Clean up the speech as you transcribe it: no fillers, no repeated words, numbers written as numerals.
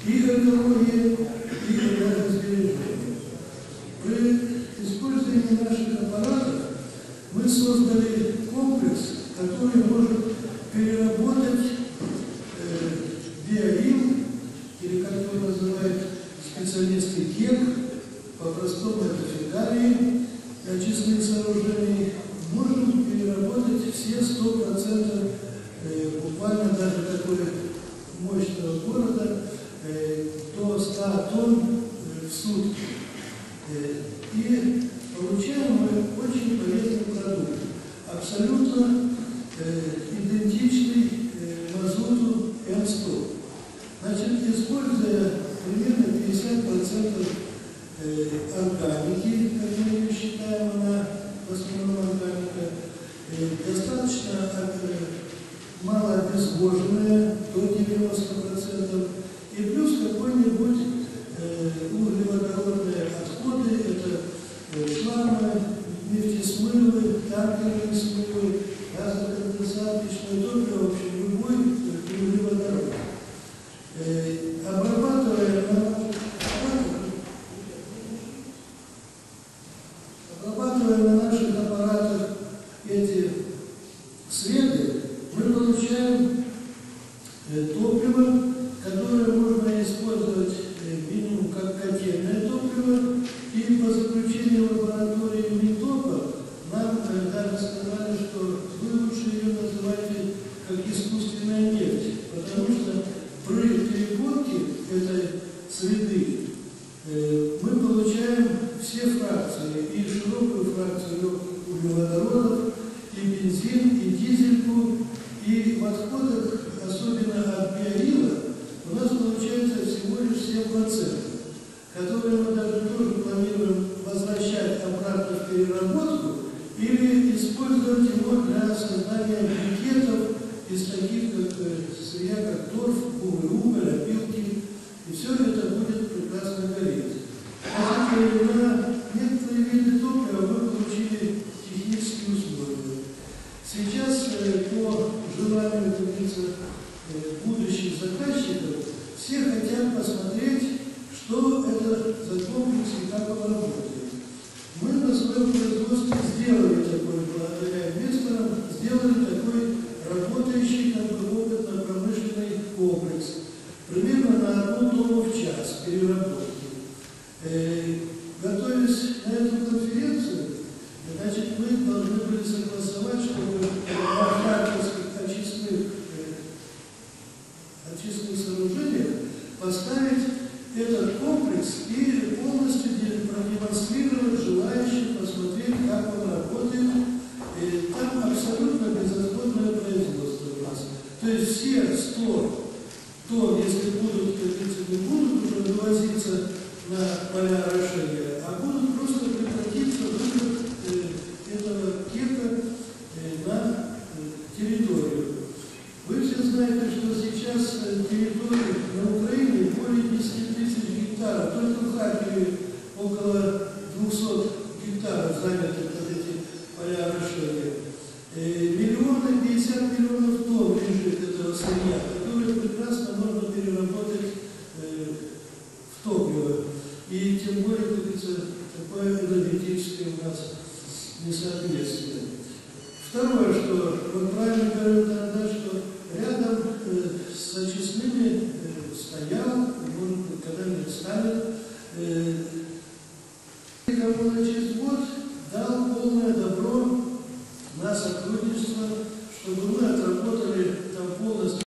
и экология, и энергосбережение. При использовании наших аппаратов мы создали комплекс, который может переработать биорим, или как его называют специалисты КЕК, по-простому это фекалии, очистных сооружений, можем переработать все 100%, буквально даже такое мощного города, до 100 тонн в сутки. И получаем мы очень полезный продукт, абсолютно идентичный мазуту М100. Значит, используя примерно 50% органики, как мы ее считаем, она в основном органика, достаточно мало обезвоженная, до 90%, и плюс какой-нибудь углеводородные отходы, это шламы, нефтесмывы, танкерные смывы, газоконденсаточное топливо, в общем, любой углеводород. Обрабатывая на наших аппаратах эти среды, мы получаем топливо, которое можно использовать минимум как котельное топливо, и по заключению лаборатории МИТОПа нам даже сказали, что вы лучше ее называете как искусственная нефть, потому что при переработке этой среды мы получаем все фракции, и широкую фракцию углеводородов, и бензин, и дизельку, и в отходах, особенно от биорила, у нас получается всего лишь 7%, которые мы даже тоже планируем возвращать обратно в переработку или использовать его для создания брикетов из таких, как сырья, как торф, уголь, опилки, и все это будет прекрасно гореть. На некоторые виды топлива мы получили технические условия. Сейчас по желанию, как говорится, будущих заказчиков, все хотят посмотреть, что это за комплекс и как он работает. Мы на своем производстве сделали такой, благодаря инвесторам, сделали такой работающий как бы опытно-промышленный комплекс. Примерно на 1 тонну в час переработки. Готовясь на эту конференцию, значит, мы должны были согласовать, чтобы в харьковских очистных сооружениях поставить этот комплекс и полностью продемонстрировать желающим посмотреть, как он работает. Там абсолютно безотходное производство у нас. То есть все 100 тонн, если будут, как говорится, не будут уже вывозиться на поля орошения, а будут просто прекратиться выход этого кека на территорию. Вы все знаете, что сейчас территория на Украине более 10 тысяч гектаров, только в Харькове около 200 гектаров заняты под эти поля орошения. 50 миллионов тонн лежит этого сырья, которое прекрасно можно переработать в топливо. И тем более, как говорится, такое энергетическое у нас несоответствие. Второе, что вы правильно говорили тогда, что рядом с очистными стоял, может быть, когда-нибудь станет, Коммуночистбуд дал полное добро на сотрудничество, чтобы мы отработали там полностью.